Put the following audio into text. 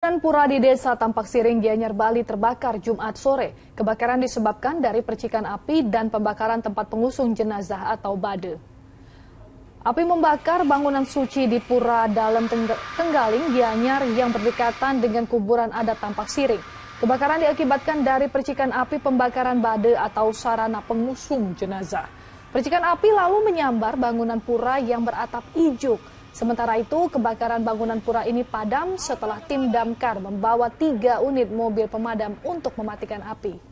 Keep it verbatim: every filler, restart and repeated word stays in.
Bangunan pura di Desa Tampak Siring, Gianyar, Bali terbakar Jumat sore. Kebakaran disebabkan dari percikan api dan pembakaran tempat pengusung jenazah atau bade. Api membakar bangunan suci di Pura Dalam Tenggaling, Gianyar yang berdekatan dengan kuburan adat Tampak Siring. Kebakaran diakibatkan dari percikan api pembakaran bade atau sarana pengusung jenazah. Percikan api lalu menyambar bangunan pura yang beratap ijuk. Sementara itu, kebakaran bangunan pura ini padam setelah tim damkar membawa tiga unit mobil pemadam untuk mematikan api.